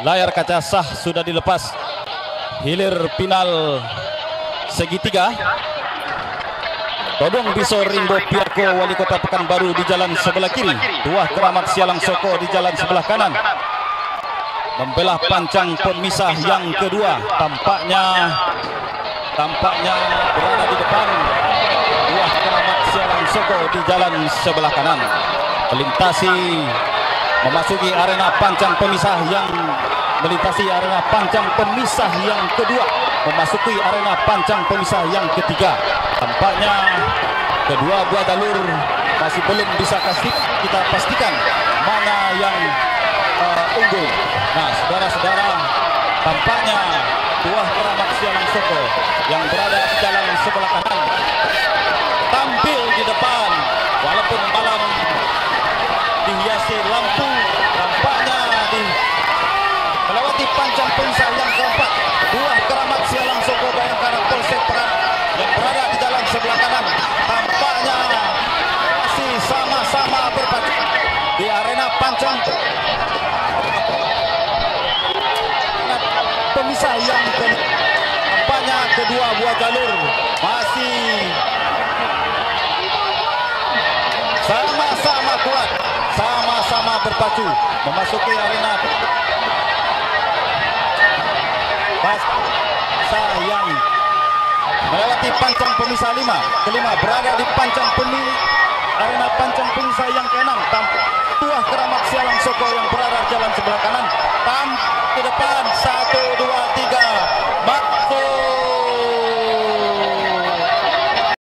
Layar kaca sah sudah dilepas. Hilir final segitiga. Todong Biso Rimbo Piako Wali Kota Pekanbaru di jalan sebelah kiri. Tuah Keramat Sialang Soko di jalan sebelah kanan. Membelah pancang pemisah yang kedua. Tampaknya berada di depan. Tuah Keramat Sialang Soko di jalan sebelah kanan. Melintasi memasuki arena pancang pemisah yang kedua, memasuki arena pancang pemisah yang ketiga. Tampaknya kedua buah jalur masih belum bisa kita pastikan mana yang unggul. Nah, saudara-saudara, tampaknya Tuah Keramat Sialang Soko yang berada di jalan sebelah kanan tampil di depan, walaupun malam dihiasi lampu. Tampaknya melewati pancang pemisah yang keempat. Tuah Keramat Sialang Soko Bayangkara Polsek Perak yang berada di jalan sebelah kanan tampaknya masih sama-sama berpacu di arena pancang pemisah yang tampaknya kedua buah jalur masih sama-sama kuat, sama-sama berpacu memasuki arena yang melewati pancang pemisah kelima berada di arena pancang pemisah yang keenam. Tuah Keramat Sialang Soko yang berada di jalan sebelah kanan ke depan 1, 2, 3 masuk.